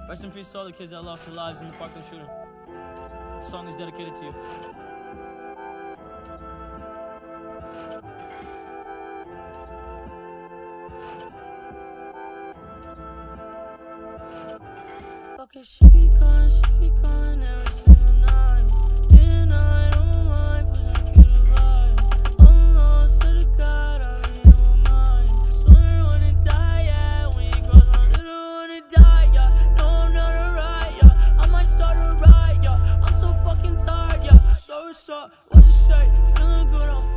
Rest in peace to all the kids that lost their lives in the Parkland shooting. The song is dedicated to you. Okay, she keep going every single night. And I don't mind pushing the kid to vibe. I'm lost to the God, I'm in my mind. Swear wanna die, yeah, when you cross my city, wanna die, yeah. No, I'm not alright, yeah. I might start a riot, yeah. I'm so fucking tired, yeah. So, what you say? Feeling good, I'm